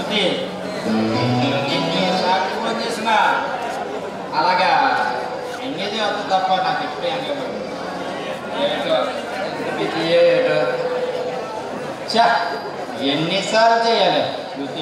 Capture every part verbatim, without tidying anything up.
శృతి ఎన్నిసార్లు ఫోన్ చేసినా అలాగా ఎంగేజ్ అవుతుంది తప్ప నాకు ఎప్పుడు ఎంగేజ్ ఏటో బిజీ ఏటో చా ఎన్నిసార్లు చేయాలి శృతి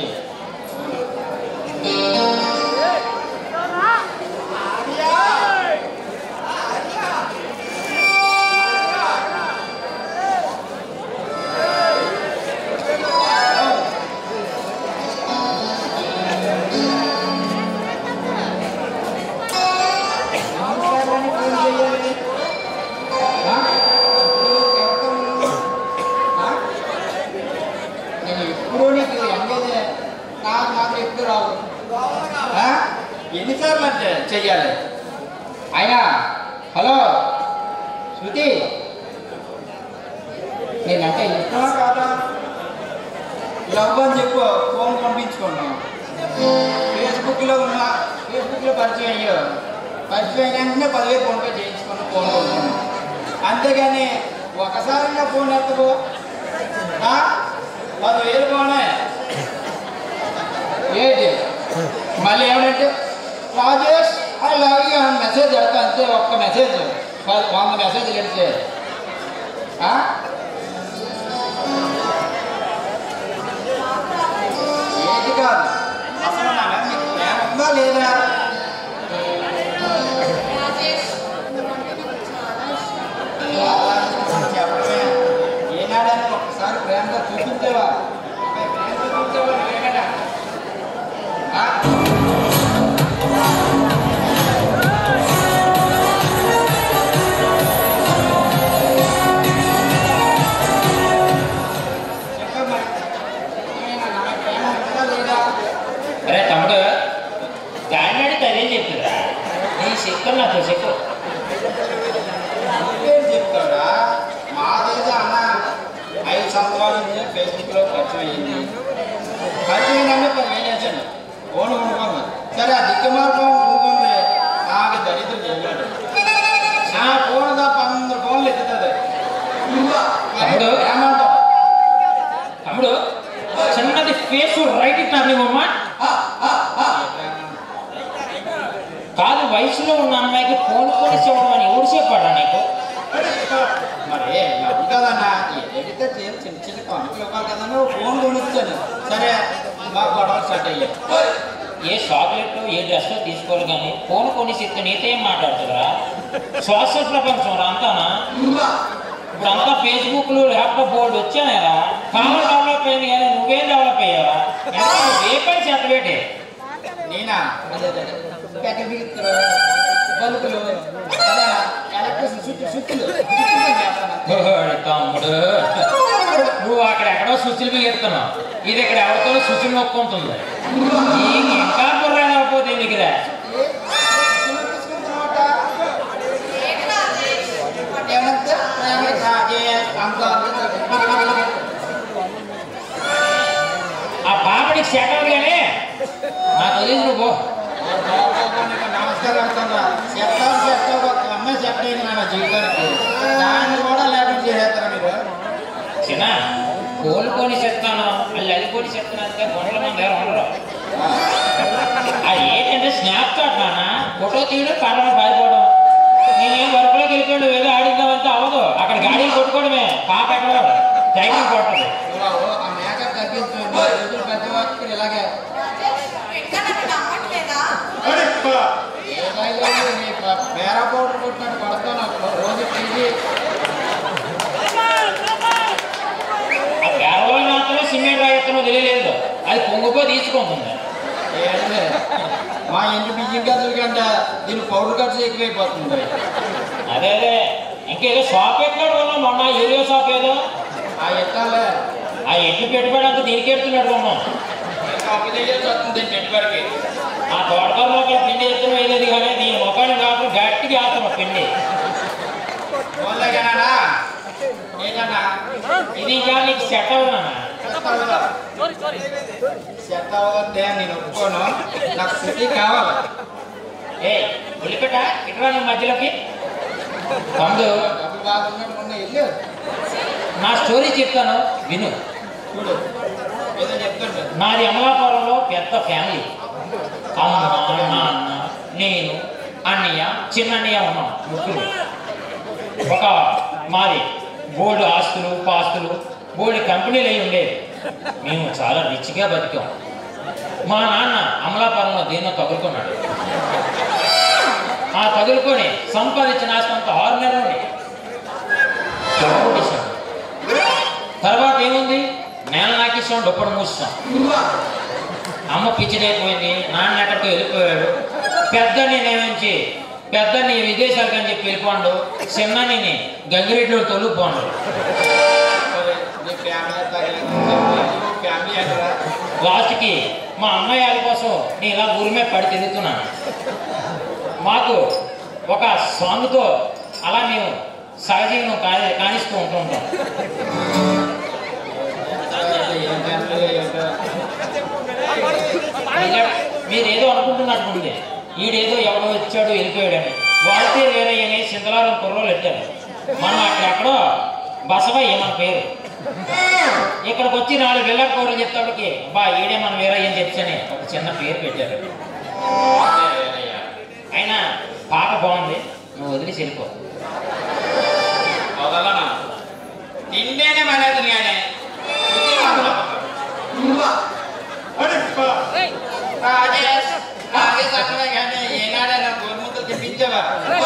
ఎన్నిసార్లు అంటే చెయ్యాలి అయినా హలో శృతి నేనంటే ఇష్టమా కాదా లవ్ అని చెప్పు ఫోన్ పంపించుకున్నాను ఫేస్బుక్లో ఉన్నా ఫేస్బుక్లో పరిచయం అయ్యో పరిచయం అయినా పదివేలు ఫోన్పే చేయించుకున్నా ఫోన్ కొనుక్కున్నాను అంతేగాని ఒకసారిగా ఫోన్ ఎత్తకు పదివేలు ఫోనే ఏంటి మళ్ళీ ఏమంటే రాజేష్ ఐ లవ్ యూ అని మెసేజ్ పెడతా అంతే ఒక్క మెసేజ్ వంద మెసేజ్ పెడితే ఏంటి కాదు అసలు నా మీద మీకు ప్రేమ ఉందా లేదా చెప్పడమే ఏనాడైనా ఒక్కసారి ప్రేమగా చూపించేవా ప్రేమగా చూపించేవా ఏమైనా అరే తమ్ముడు దాన్ని అదేం చెప్తుందా నీ చెప్తా నాకు చెప్పు ఏం చెప్తాడా మాదేదో అన్న ఐదు సంవత్సరాల నుంచి ఫేస్బుక్లో పరిచయం అయ్యింది పరిచయం అంటే పదివేలు వేసాను ఫోన్ కొనుక్కుంది సరే ఆ దిక్కుమార్గం కొనుక్కుంది నాకు దరిద్రం చేయలేడు నా ఫోన్ తప్ప అందరు ఫోన్లు ఎత్తుతుంది తమ్ముడు ఏమంటావు తమ్ముడు చిన్నది ఫేస్ రైట్ ఇట్టామేమమ్మా కాదు వయసులో ఉన్న అమ్మాయికి ఫోన్ కొని చెప్పడం అని ఎవరు చెప్పాడా నీకు మరి అది కదన్నా ఎడితే చిన్న చిన్న కానుకలు ఇవ్వాలి కదన్నా ఫోన్ కొనుక్తాను సరే మాకు గొడవ స్టార్ట్ అయ్యాయి ఏ చాక్లెట్ ఏ డ్రెస్ తీసుకోవాలి కానీ ఫోన్ కొని చెప్తే నీతో ఏం మాట్లాడుతుందా సోషల్ ప్రపంచం రా అంతానా ఇప్పుడు అంతా ఫేస్బుక్లు ల్యాప్టాప్ బోర్డు వచ్చానేరా కామన్ డెవలప్ అయింది కానీ నువ్వేం డెవలప్ అయ్యావా ఏ పని చెప్పబెట్టే నేనా బల్బులు తమ్ముడు నువ్వు అక్కడ ఎక్కడో స్విచ్లు బిగెడుతున్నావు ఇది ఇక్కడ ఎవరితో స్విచ్లు నొక్కుంటుంది నీకు ఇంకా బుర్రైపోతే నీకు ఆ పాపడికి సెట్ అవ్వదు కానీ నాకు తెలియదు నువ్వు నమస్కారం చెప్తాను చెప్తావు ఒక అమ్మాయి సెట్ అయింది నా జీవితానికి దాన్ని కూడా లేకుండా చేసేస్తారా మీరు చిన్న కోలుకొని చెప్తాను మళ్ళీ అది కొని చెప్తాను అంతే గొడవలు మన దగ్గర ఉండరు అది ఏంటంటే స్నాప్ చాట్ నాన్న ఫోటో తీయడం కర్రను పారిపోవడం నేనేం వర్క్లోకి వెళ్ళిపోయాడు ఏదో ఆడిద్దామంటే అవ్వదు అక్కడ గాడీలు కొట్టుకోవడమే పాప ఎక్కడ సైకిల్ కొట్టదు ఆ మేకప్ తగ్గించు పెద్ద వాక్యం ఇలాగే పేరా పౌడర్ కొట్టినట్టు పడతాను రోజు పీజీ ఆ పేరలో మాత్రమే సిమెంట్ రాయిస్తానో తెలియలేదు అది పొంగిపో తీసుకుంటుంది మా ఇంటి బియ్యం ఖర్చుల కంటే దీని పౌడర్ ఖర్చు ఎక్కువైపోతుంది అదే అదే ఇంకేదో షాప్ ఎట్లాడు ఉన్నాం మొన్న ఏరియో షాప్ ఏదో ఆ ఎట్టాలే ఆ ఎట్లు పెట్టుబడి అంతా దీనికి ఎడుతున్నాడు ఉన్నాం వస్తుంది పెట్టుబడికి ఆ తోటకూర మొక్కలు పిండి ఎత్తున వేయలేదు కానీ దీని మొక్కలు కాకుండా గట్టిగా వేస్తాం పిండి వాళ్ళకేనా ఏంటన్నా ఇది ఇంకా నీకు సెట్ అవునా సెట్ అవ్వద్దే నేను ఒప్పుకోను నాకు సిటీ కావాలి ఏ ఉల్లిపెట్ట ఇట్లా నీ మధ్యలోకి తమ్ముడు డబ్బు బాగున్నా మొన్న వెళ్ళు నా స్టోరీ చెప్తాను విను చూడు ఏదో చెప్తాను నాది అమలాపురంలో పెద్ద ఫ్యామిలీ. అమ్మ, నాన్న, నేను, అన్నయ్య, చిన్నన్నయ్య ఉన్నాం ముగ్గురు. ఒక మాది బోర్డు ఆస్తులు పాస్తులు బోర్డు కంపెనీలు అయి ఉండేవి. మేము చాలా రిచ్గా బతికాం. మా నాన్న అమలాపురంలో దేన్నో తగులుకున్నాడు. ఆ తగులుకొని సంపాదించిన ఆస్తంత ఆరు నెలలోనే కొట్టేశాడు. తర్వాత ఏముంది, నేల నాకిస్తాం, డొప్పడు మూస్తాం. అమ్మ పిచ్చిదైపోయింది, నాన్న ఎక్కడికో వెళ్ళిపోయాడు. పెద్దని నేమించి పెద్దని విదేశాలకు అని చెప్పి వెళ్ళిపోండు, చిన్నని గంగిరెడ్డిలో తొలిపోండు. లాస్ట్కి మా అమ్మాయి కోసం నేను ఇలా ఊరి మీద పడి తిరుగుతున్నాను. మాకు ఒక సాంగ్తో అలా మేము సహజీవనం కాని కానిస్తూ ఉంటుంటాం. మీరు ఏదో అనుకుంటున్నట్టుంది, ఈడేదో ఎవడో వచ్చాడు వెళ్ళిపోయాడని. వాల్తేరు వేరయ్యని చింతలారం కుర్రోలు పెట్టారు. మనం అక్కడెక్కడో బసవయ్య మన పేరు. ఇక్కడికి వచ్చి నాలుగు వెళ్ళ కూరలు చెప్తాడికి బా ఈడే మన వేరయ్య అని చెప్పని ఒక చిన్న పేరు పెట్టారు. అయినా పాట బాగుంది, నువ్వు వదిలేసి వెళ్ళిపో. తిండేనే మనది కానీ కానీ ఏనాడైనా గోరుముద్దలు తిప్పించావా?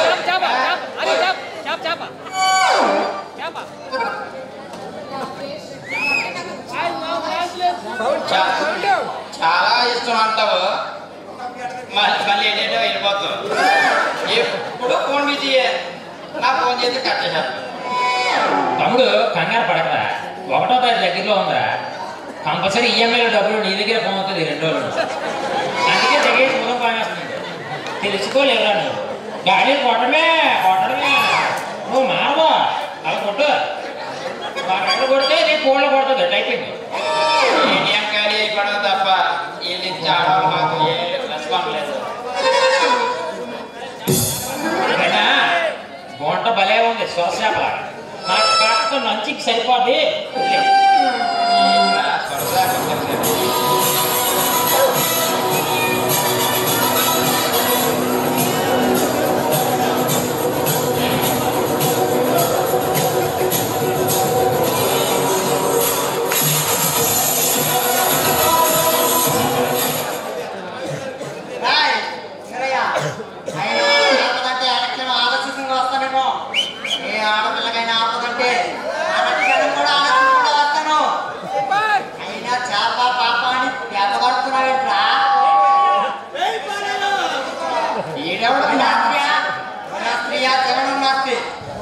చాలా ఇష్టం అంటావు, మళ్ళీ ఏంటంటే వెళ్ళిపోతావు. ఎప్పుడు ఫోన్ బిజీ, నా ఫోన్ చేసి కట్ చేశాను. తమ్ముడు కంగారు పడకరా, ఒకటో తారీఖు దగ్గరలో ఉందా, కంపల్సరీ ఈఎంఐలో డబ్బులు నీ దగ్గర ఫోన్ అవుతుంది రెండు రోజులు. అందుకే తెగేసి ముఖం పాగేస్తుంది. తెలుసుకోలేవురా నువ్వు, గాడి కొట్టడమే కొట్టడమే నువ్వు మారవా. అలా కొట్టు, ఎక్కడ కొడితే నీ ఫోన్లో కొడుతుంది టైపింగ్. ఏటీఎం ఖాళీ అయిపోవడం తప్ప వీళ్ళు ఇచ్చే ఆడవాళ్ళు మాకు ఏ రెస్పాన్స్ లేదు. వంట భలే ఉంది, శ్వాస నాకు కాస్త నంచికి సరిపోద్ది. ఆడపిల్లకైనా ఆపదంటే ఆడపిల్లని కూడా ఆలోచించుకుంటూ వస్తాను. అయినా చేప పాప అని పేపడుతున్నావేంట్రా? ఈడెవడు స్త్రీయా జగనం నాస్తి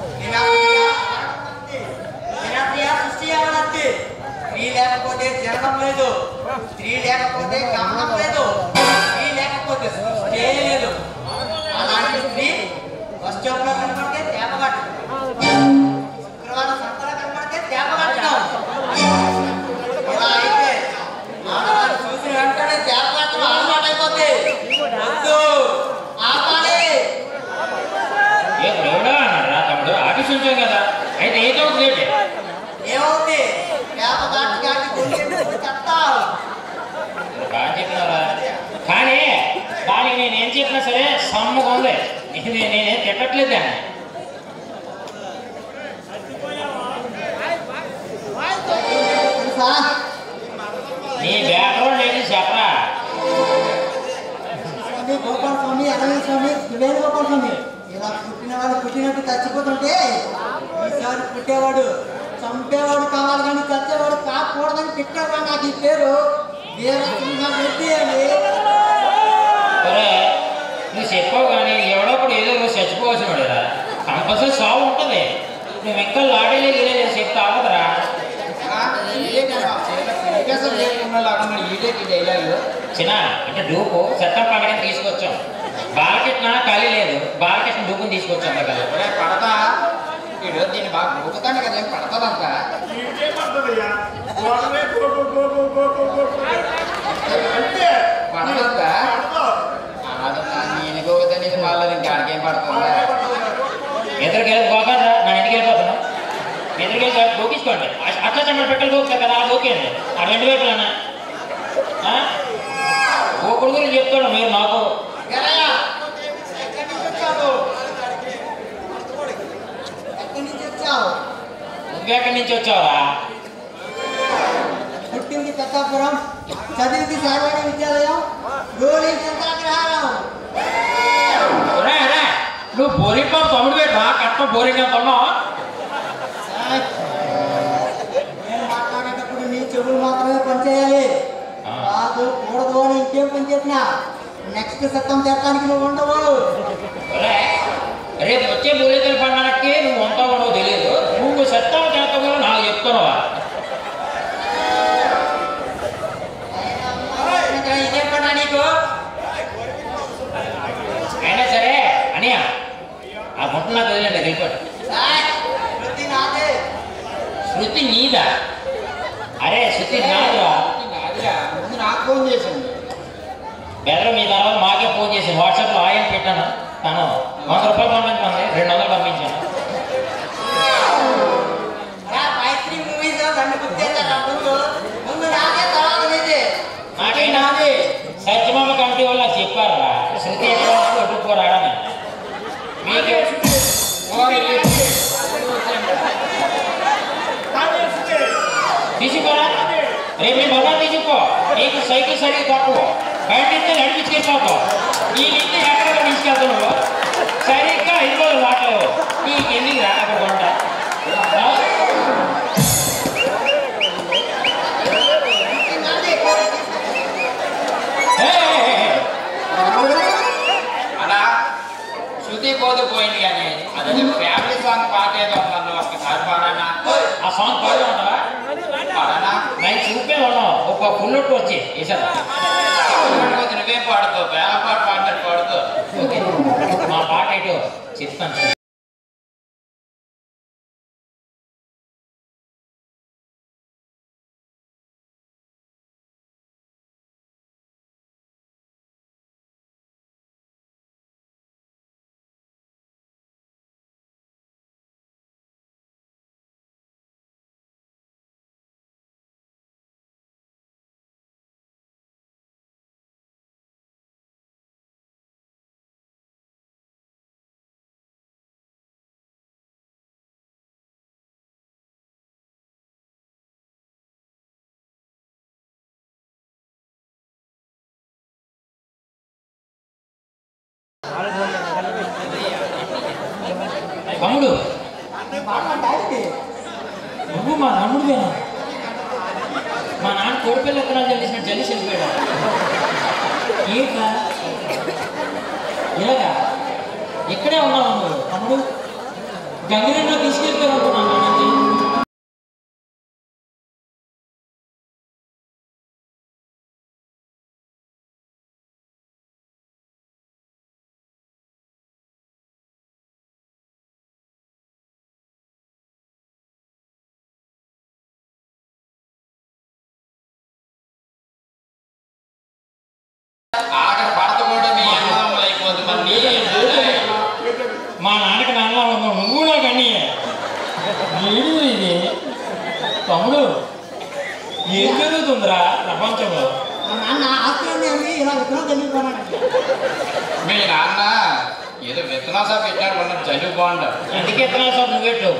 సృష్టి ఏమనస్తి. స్త్రీ లేకపోతే జననం లేదు, స్త్రీ లేకపోతే గమనం లేదు, స్త్రీ లేకపోతే సృష్టి లేదు. అలాంటి స్త్రీ బస్ స్టాప్ లో కనపడితే తేపగట్టు, శుక్రవారం సంతలో కనపడితే తేపగట్టడం. ఇలా అయితే ఆడవాళ్ళు చూసిన వెంటనే తేపగట్టడం అలవాటు అయిపోద్ది. ఆపాలి. తమ్ముడు ఆఫీస్ ఉంచాం కదా, అయితే ఏదవుతుంది ఏమవుతుంది? తేపగట్టు కాటి కొన్ని చెప్తావు. బాగా చెప్పినారా, కానీ దానికి నేను ఏం చెప్పినా సరే సమ్మగా ఉంది. నేనేం తిట్టట్లేదు దాన్ని. నీ బ్యాక్గ్రౌండ్ ఏంటి చెప్పరా? గోపాల స్వామి, అరవై స్వామి, త్రివేణి గోపాల స్వామి, ఇలా పుట్టిన వాళ్ళు పుట్టినట్టు చచ్చిపోతుంటే ఈసారి పుట్టేవాడు చంపేవాడు కావాలి కానీ చచ్చేవాడు కాకూడదని పెట్టావా నాకు ఈ పేరు వీరసింహారెడ్డి అని. సరే నువ్వు చెప్పావు కానీ ఎవడో కూడా ఏదో రోజు చచ్చిపోవాల్సిన వాడేరా, కంపల్సరీ సాగు ఉంటుంది. నువ్వు ఇంకా లాడేలే గిరే చెప్తే అవ్వదురా. చిన్న అంటే డూపు చట్టం పండుగని తీసుకొచ్చాం. బాలకృష్ణ ఖాళీ లేదు, బాలకృష్ణ డూపుని తీసుకొచ్చాం కదా. పడతా దీన్ని బాగా డూపుతాను కదా, ఏం పడతాదంట. పడతా నేను గోగుతా నీకు వాళ్ళది ఇంకా ఆడికేం పడుతుందా? ఎదురుకి వెళ్ళి పోకుండా నా ఇంటికి వెళ్ళిపోతాను. ఎదురుకి వెళ్ళి గోకించుకోండి, అట్లా చెమ్మడి పెట్టలు గోకుతారు కదా, అలా గోకేయండి ఆ రెండు వైపులన్నా. వచ్చావురా? పుట్టింది పెద్దాపురం, చదివింది సార్వాణి విద్యాలయం, గోళీ చింతలాగ్రహారం. నువ్వు బోరింగ్ తమ్ముడు పెట్టా కట్ట బోరింగ్ ఎంత ఉన్నావు? నేను మాట్లాడేటప్పుడు నీ చెవులు మాత్రమే పనిచేయాలి, కాదు కూడదు అని ఇంకేం పని చేసినా నెక్స్ట్ సత్తం చేస్తానికి నువ్వు ఉండవు. రేపు వచ్చే బోరేతల పండుగకి నువ్వు ఉంటావు ఉండవు తెలియదు, నువ్వు సత్తం చేస్తావు నాకు చెప్తున్నావా? ఇదే పన్నా నీకు? అయినా సరే అనియ ఆ గుంట నాకు వదిలేండి రిపోర్ట్. శృతి నీదా? అరే శృతి నాదురా? ముందు నాకు ఫోన్ చేసింది. బెదరు మీ తర్వాత మాకే ఫోన్ చేసి వాట్సాప్లో ఆయన పెట్టాను, తను వంద రూపాయలు పంపించమంది, రెండు వందలు పంపించాను. నాకైనా సత్యమామ కమిటీ వల్ల చెప్పారు రా శృతి ఎక్కడ ఒట్టుకోరాడని. మీకు తీసుకోరా, రేపు మీ బలా తీసుకో, నీకు సైకిల్ సరిగ్గా తక్కువ బయట నుంచి నడిపించుకెళ్ళిపోతావు, నీ నుంచి ఎక్కడ తీసుకెళ్తావు సరిగ్గా ఐదు రోజులు మాట్లాడు, నీకు ఎందుకు రా అక్కడ కొంట. అలా శృతి పోతూ పోయింది కానీ అదే ఫ్యామిలీ సాంగ్ పాట ఏదో ఉన్నాను, ఒక్కసారి పాడానా? ఆ సాంగ్ పాడు ఉంటావా? పాడానా? నేను చూపే ఉన్నావు ఒక పుల్లొట్టు వచ్చి వేసాను. నువ్వేం పాడుతావు? వేల పాట పాడతాడు పాడుతావు. ఓకే మా పాట ఏంటో చెప్తాను. తమ్ముడు నువ్వు మా తమ్ముడువేనా? మా నాన్న కోడిపిల్ల ఎక్కడ జల్లిసిన జల్లి వెళ్ళిపోయాడు. ఏంటా ఇలాగా ఇక్కడే ఉన్నావు నువ్వు? తమ్ముడు గంగిరెడ్డిలో తీసుకెళ్ళిపోయావు అనుకున్నాను నాన్నకి. మా నాన్నకి నాన్న ఉన్నావు, నువ్వు నాకు అన్నీ ఏడు ఇది. తమ్ముడు ఏం జరుగుతుందిరా ప్రపంచంలో? నాన్న ఆస్ట్రేలియా ఇలా విత్తనం తెలియకున్నాడు. మీ నాన్న ఏదో విత్తనా షాప్ పెట్టాడు కొన్నాడు, చదువు బాగుంటాడు. ఎందుకు విత్తనాలు షాప్ నువ్వు పెట్టు?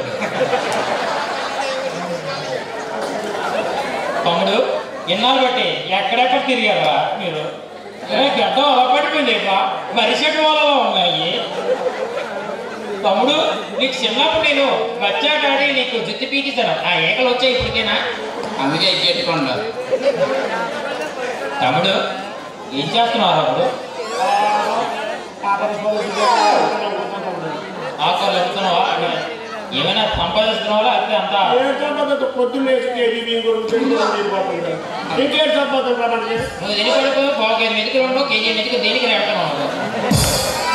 తమ్ముడు ఇన్నాళ్ళు బట్టి ఎక్కడెక్కడ తిరిగారా మీరు? గడ్డం అలా పడిపోయింది ఇట్లా మరిసెట్టు వాళ్ళలో ఉన్నాయి. తమ్ముడు నీకు చిన్నప్పుడు నేను వచ్చాకాడి నీకు జుత్తి పీకిస్తాను, ఆ ఏకలు వచ్చాయి ఇప్పటికైనా, అందుకే ఎక్కెట్టుకోండి. తమ్ముడు ఏం చేస్తున్నారు అప్పుడు? ఆకులు ఎత్తుతున్నావా? ఏమైనా సంపాదిస్తున్నావా? అయితే అంతా పొద్దున్నే నువ్వు తిని పడిపోయి పావు కేజీ మెతుకులు ఉండవు, కేజీ మెతుకు దేనికి పెడుతున్నావు?